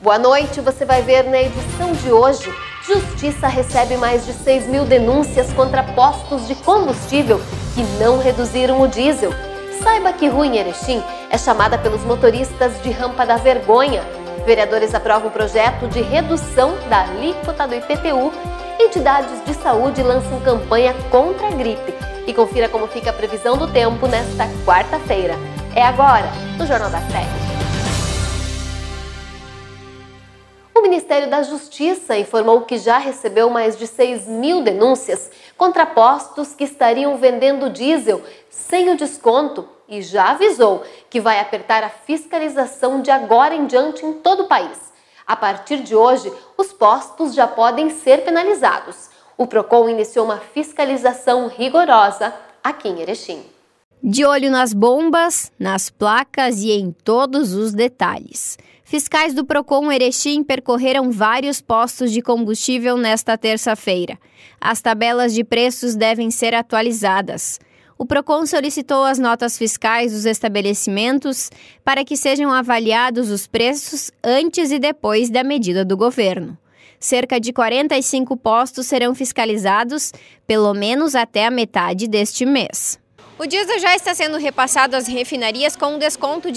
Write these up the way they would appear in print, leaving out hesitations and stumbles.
Boa noite, você vai ver na edição de hoje. Justiça recebe mais de 6.000 denúncias contra postos de combustível que não reduziram o diesel. Saiba que Rua em Erechim é chamada pelos motoristas de Rampa da Vergonha. Vereadores aprovam o projeto de redução da alíquota do IPTU. Entidades de saúde lançam campanha contra a gripe. E confira como fica a previsão do tempo nesta quarta-feira. É agora, no Jornal das 7. O Ministério da Justiça informou que já recebeu mais de 6.000 denúncias contra postos que estariam vendendo diesel sem o desconto e já avisou que vai apertar a fiscalização de agora em diante em todo o país. A partir de hoje, os postos já podem ser penalizados. O Procon iniciou uma fiscalização rigorosa aqui em Erechim. De olho nas bombas, nas placas e em todos os detalhes. Fiscais do Procon Erechim percorreram vários postos de combustível nesta terça-feira. As tabelas de preços devem ser atualizadas. O Procon solicitou as notas fiscais dos estabelecimentos para que sejam avaliados os preços antes e depois da medida do governo. Cerca de 45 postos serão fiscalizados, pelo menos até a metade deste mês. O diesel já está sendo repassado às refinarias com um desconto de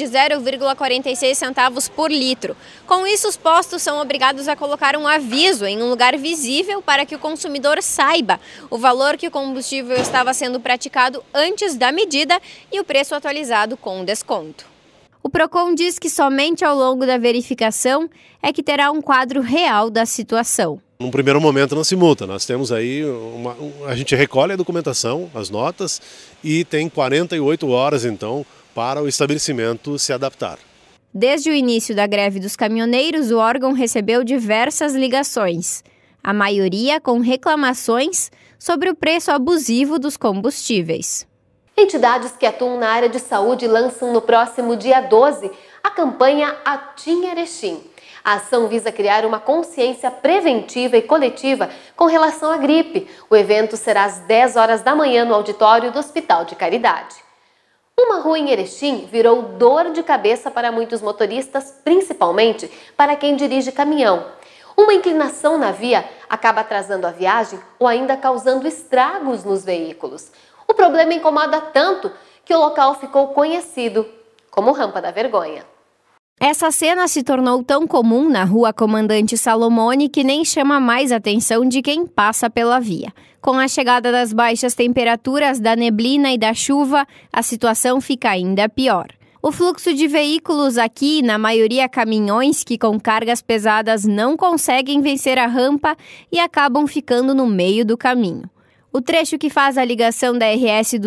0,46 centavos por litro. Com isso, os postos são obrigados a colocar um aviso em um lugar visível para que o consumidor saiba o valor que o combustível estava sendo praticado antes da medida e o preço atualizado com desconto. O Procon diz que somente ao longo da verificação é que terá um quadro real da situação. Num primeiro momento não se multa, nós temos aí, a gente recolhe a documentação, as notas e tem 48 horas então para o estabelecimento se adaptar. Desde o início da greve dos caminhoneiros, o órgão recebeu diversas ligações, a maioria com reclamações sobre o preço abusivo dos combustíveis. Entidades que atuam na área de saúde lançam no próximo dia 12 a campanha Atim Erechim. A ação visa criar uma consciência preventiva e coletiva com relação à gripe. O evento será às 10 horas da manhã no auditório do Hospital de Caridade. Uma rua em Erechim virou dor de cabeça para muitos motoristas, principalmente para quem dirige caminhão. Uma inclinação na via acaba atrasando a viagem ou ainda causando estragos nos veículos. O problema incomoda tanto que o local ficou conhecido como Rampa da Vergonha. Essa cena se tornou tão comum na Rua Comandante Salomone que nem chama mais a atenção de quem passa pela via. Com a chegada das baixas temperaturas, da neblina e da chuva, a situação fica ainda pior. O fluxo de veículos aqui, na maioria caminhões que com cargas pesadas não conseguem vencer a rampa e acabam ficando no meio do caminho. O trecho que faz a ligação da RS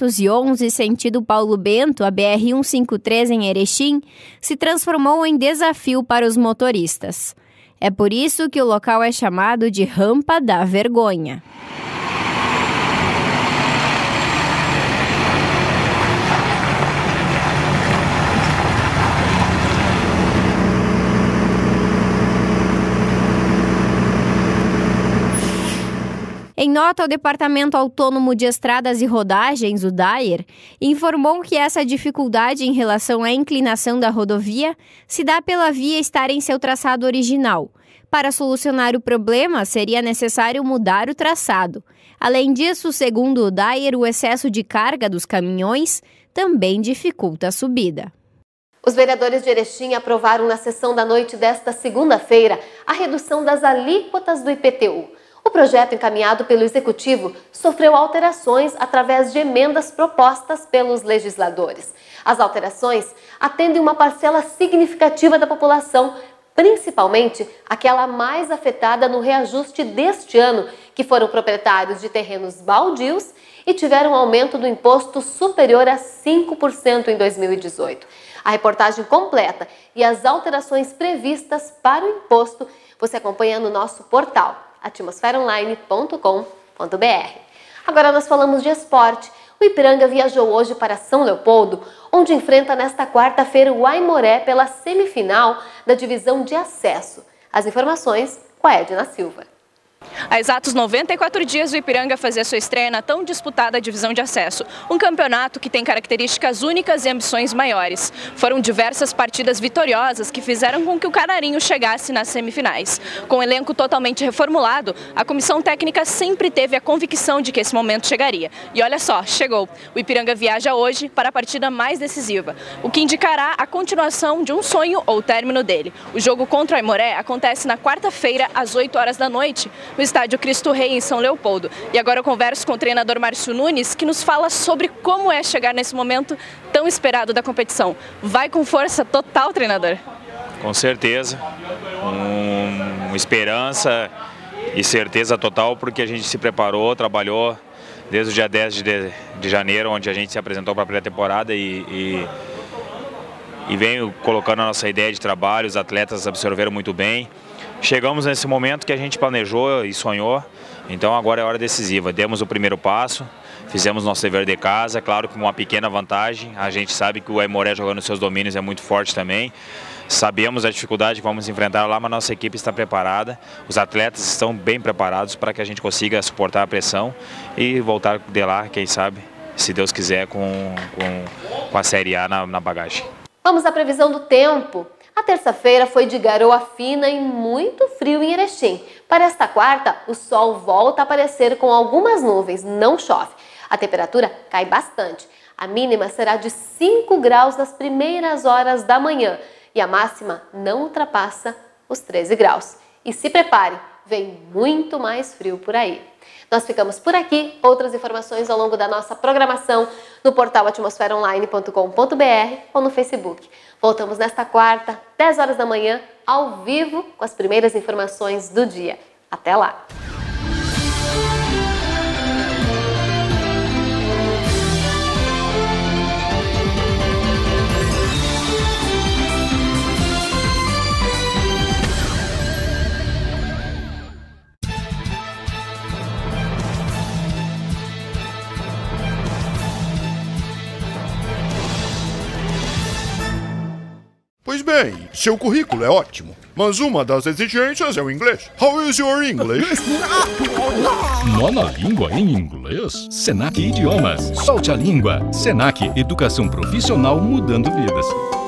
211 sentido Paulo Bento, a BR 153 em Erechim, se transformou em desafio para os motoristas. É por isso que o local é chamado de Rampa da Vergonha. Em nota, o Departamento Autônomo de Estradas e Rodagens, o DAER, informou que essa dificuldade em relação à inclinação da rodovia se dá pela via estar em seu traçado original. Para solucionar o problema, seria necessário mudar o traçado. Além disso, segundo o DAER, o excesso de carga dos caminhões também dificulta a subida. Os vereadores de Erechim aprovaram na sessão da noite desta segunda-feira a redução das alíquotas do IPTU. O projeto encaminhado pelo Executivo sofreu alterações através de emendas propostas pelos legisladores. As alterações atendem uma parcela significativa da população, principalmente aquela mais afetada no reajuste deste ano, que foram proprietários de terrenos baldios e tiveram um aumento do imposto superior a 5% em 2018. A reportagem completa e as alterações previstas para o imposto você acompanha no nosso portal atmosferaonline.com.br. Agora nós falamos de esporte. O Ipiranga viajou hoje para São Leopoldo, onde enfrenta nesta quarta-feira o Aimoré pela semifinal da divisão de acesso. As informações com a Edna Silva. Há exatos 94 dias, o Ipiranga fazia sua estreia na tão disputada divisão de acesso. Um campeonato que tem características únicas e ambições maiores. Foram diversas partidas vitoriosas que fizeram com que o Canarinho chegasse nas semifinais. Com o elenco totalmente reformulado, a comissão técnica sempre teve a convicção de que esse momento chegaria. E olha só, chegou. O Ipiranga viaja hoje para a partida mais decisiva, o que indicará a continuação de um sonho ou o término dele. O jogo contra o Aimoré acontece na quarta-feira, às 8 horas da noite, no estádio Cristo Rei, em São Leopoldo. E agora eu converso com o treinador Márcio Nunes, que nos fala sobre como é chegar nesse momento tão esperado da competição. Vai com força total, treinador? Com certeza, esperança e certeza total, porque a gente se preparou, trabalhou desde o dia 10 de janeiro, onde a gente se apresentou para a pré-temporada e veio colocando a nossa ideia de trabalho. Os atletas absorveram muito bem. Chegamos nesse momento que a gente planejou e sonhou, então agora é a hora decisiva. Demos o primeiro passo, fizemos nosso dever de casa, claro que com uma pequena vantagem. A gente sabe que o Aimoré jogando nos seus domínios é muito forte também. Sabemos a dificuldade que vamos enfrentar lá, mas nossa equipe está preparada. Os atletas estão bem preparados para que a gente consiga suportar a pressão e voltar de lá, quem sabe, se Deus quiser, com a Série A na bagagem. Vamos à previsão do tempo. A terça-feira foi de garoa fina e muito frio em Erechim. Para esta quarta, o sol volta a aparecer com algumas nuvens, não chove. A temperatura cai bastante. A mínima será de 5 graus nas primeiras horas da manhã e a máxima não ultrapassa os 13 graus. E se prepare, vem muito mais frio por aí. Nós ficamos por aqui. Outras informações ao longo da nossa programação no portal atmosferaonline.com.br ou no Facebook. Voltamos nesta quarta, 10 horas da manhã, ao vivo, com as primeiras informações do dia. Até lá! Pois bem, seu currículo é ótimo, mas uma das exigências é o inglês. How is your English? Nona língua em inglês? Senac Idiomas. Solte a língua. Senac, educação profissional mudando vidas.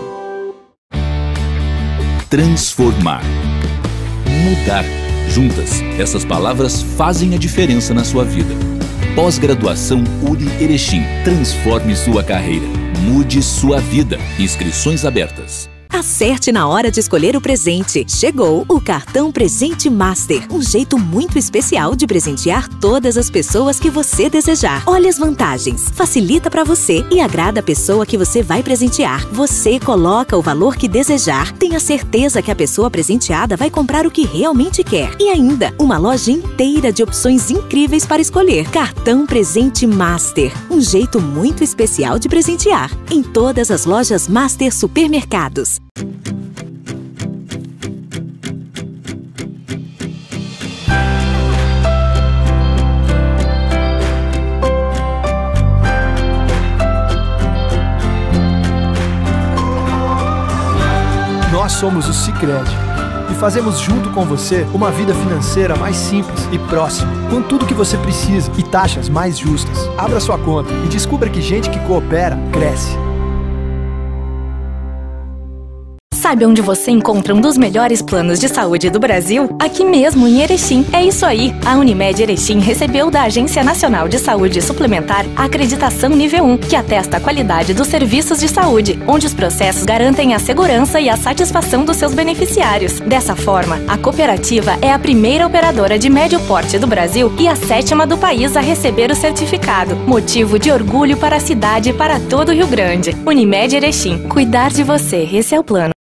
Transformar. Mudar. Juntas, essas palavras fazem a diferença na sua vida. Pós-graduação URI Erechim. Transforme sua carreira. Mude sua vida. Inscrições abertas. Acerte na hora de escolher o presente. Chegou o cartão Presente Master, um jeito muito especial de presentear todas as pessoas que você desejar. Olha as vantagens. Facilita para você e agrada a pessoa que você vai presentear. Você coloca o valor que desejar, tenha certeza que a pessoa presenteada vai comprar o que realmente quer. E ainda, uma loja inteira de opções incríveis para escolher. Cartão Presente Master, um jeito muito especial de presentear. Em todas as lojas Master Supermercados. Nós somos o Sicredi e fazemos junto com você uma vida financeira mais simples e próxima, com tudo que você precisa e taxas mais justas. Abra sua conta e descubra que gente que coopera, cresce. Sabe onde você encontra um dos melhores planos de saúde do Brasil? Aqui mesmo, em Erechim. É isso aí! A Unimed Erechim recebeu da Agência Nacional de Saúde Suplementar a acreditação nível 1, que atesta a qualidade dos serviços de saúde, onde os processos garantem a segurança e a satisfação dos seus beneficiários. Dessa forma, a cooperativa é a primeira operadora de médio porte do Brasil e a 7ª do país a receber o certificado. Motivo de orgulho para a cidade e para todo o Rio Grande. Unimed Erechim. Cuidar de você, esse é o plano.